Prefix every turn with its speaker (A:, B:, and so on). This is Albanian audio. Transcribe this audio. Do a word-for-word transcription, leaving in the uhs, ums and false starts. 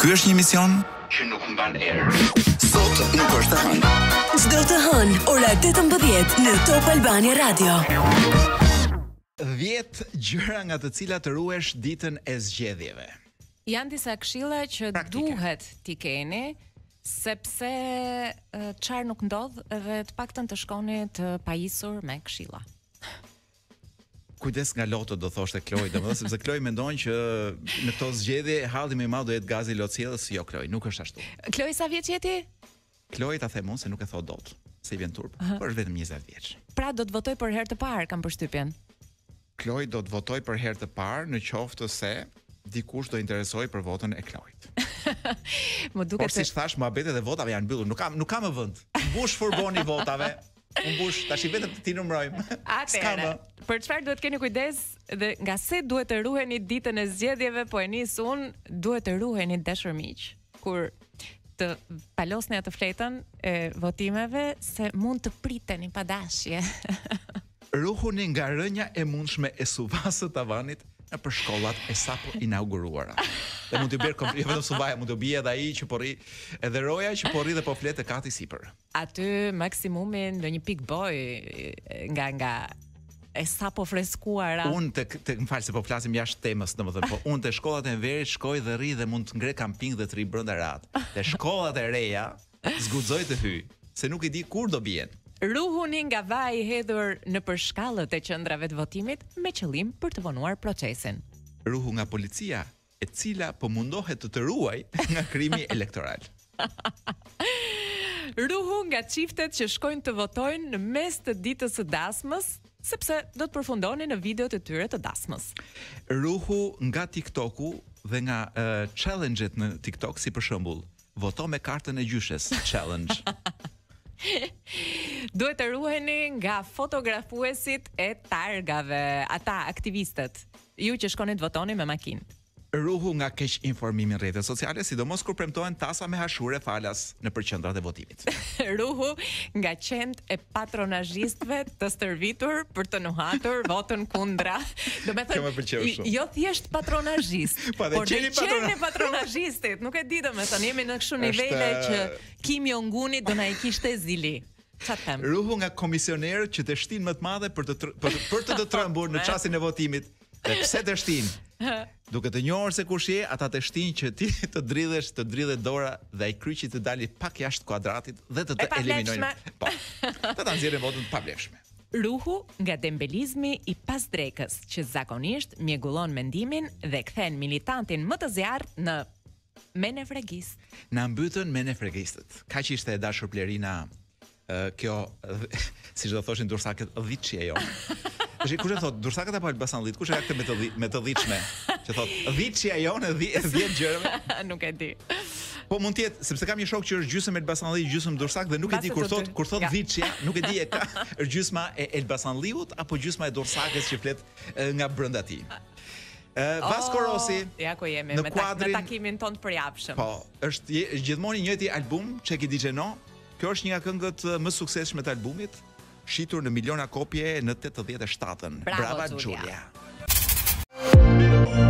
A: Ky është një emision që nuk mban erë. Sot nuk është hënë.
B: Çdo të hënë, ora tetëmbëdhjetë në Top Albania Radio.
A: dhjetë gjëra nga të cilat të ruhesh ditën e zgjedhjeve.
C: Janë disa këshilla që
A: Praktike.
C: duhet t'i keni, sepse çfarë nuk ndodh dhe të paktën të shkoni të pajisur me këshilla.
A: Kujdes nga loto do thoshte Kloj, domethënë sepse Kloj mendon që në këto zgjedhje halli më i madh do jetë gazi i lotësjellës, jo Kloj, nuk është ashtu.
C: Kloj, sa vjeç je ti?
A: Kloj ta them unë se nuk e thot dot, se i vjen turp, por është vetëm njëzet vjeç.
C: Pra do të votoj për herë të parë, kam përshtypjen.
A: Kloj do të votoj për herë të parë në qoftë se dikush do interesoj për votën e Klojit.
C: Më duket
A: Por si thash, muhabetet e votave janë mbyllur, nuk kam nuk kam më vend. Mbush furboni votave. Mbush, tash i vetëm ti numërojmë.
C: Atëherë, për çfarë duhet keni kujdes dhe nga se duhet të ruheni ditën e zgjedhjeve, po e nis unë, duhet të ruheni dashur miq. Kur të palosni atë fletën e votimeve se mund të priteni pa dashje.
A: Ruhuni nga rënja e mundshme e suvasë të tavanit në për shkollat e sapo inauguruara. Dhe mund të bjerë komplet, jo vetëm suvaja, mund të bie edhe ai që po rri, edhe roja që po rri dhe po flet e kati sipër.
C: Aty maksimumi në një pick boy nga nga e sapo freskuara.
A: Unë të, të më falë se po flasim jashtë temës, domethënë, po unë te shkollat e verit shkoj dhe rri dhe mund të ngre kamping dhe të rri brenda rat. Te shkollat e reja zguxoj të hyj, se nuk i di kur do bien.
C: Ruhuni nga vaji i hedhur në përshkallët e qendrave të votimit me qëllim për të vonuar procesin.
A: Ruhu nga policia, e cila po mundohet të të ruaj nga krimi elektoral.
C: Ruhu nga çiftet që shkojnë të votojnë në mes të ditës së dasmës, sepse do të përfundoni në videot e tyre të dasmës.
A: Ruhu nga TikToku dhe nga uh, challenge-et në TikTok, si për shembull, voto me kartën e gjyshes challenge.
C: Duhet të ruheni nga fotografuesit e targave, ata aktivistët, ju që shkoni të votoni me makinë.
A: Ruhu nga keq informimi në rrjetet sociale, sidomos kur premtohen tasa me hashure falas në përqendrat e votimit.
C: Ruhu nga qend e patronazhistëve të stërvitur për të nuhatur votën kundra. Do me
A: Kjo më pëlqeu
C: thënë,
A: shumë.
C: jo thjesht patronazhist,
A: Po, dhe
C: por dhe
A: qeni
C: qeni
A: patrona-
C: patronazhistit. Nuk e di domethënë, jemi në kështu
A: Është-
C: nivele që Kim Jong-uni do na i kishte zili. Çfarë them?
A: Ruhu nga komisionerët që të shtin më të madhe për të tr për, të- për të të trembur në çastin e votimit. Dhe pse të shtin? Duke të njohur se kush je, ata të shtin që ti të dridhesh, të dridhet dora dhe ai kryqi të dali pak jashtë kuadratit dhe të të
C: E pavlefshme.
A: eliminojnë. Po. Të ta nxjerrin votën të pavlefshme.
C: Ruhu nga dembelizmi i pasdrekës, që zakonisht mjegullon mendimin dhe kthen militantin më të zjarrt në menefregist.
A: Na mbytën me nefregistët. Kaq ishte e dashur Blerina, uh, kjo siç do thoshin dursaket dhitçja jon. Tash kush e thot dursakët apo Elbasanllit? Kush e ka këtë me të dhi, me të dhitshme? Që thot dhitçja jon e dhjetë gjërave.
C: Nuk e di.
A: Po mund të jetë, sepse kam një shok që është gjysmë Elbasanlli, gjysmë dursak dhe nuk e di kur thot kur thot dhitçja, nuk e di e ka është gjysma e Elbasanlliut apo gjysma e dursakës që flet e, nga brenda ti. Ë Vasco Rossi.
C: Ja ku jemi
A: në
C: me, ta,
A: kuadrin-
C: me takimin ton të përjapshëm.
A: Po, është je- është gjithmonë i njëjti album, Çeki Digeno. Kjo është një nga këngët më suksesshme të albumit, shitur në miliona kopje në tetëdhjetë e shtatën.
C: Bravo,
A: Brava
C: Giulia.
A: Giulia.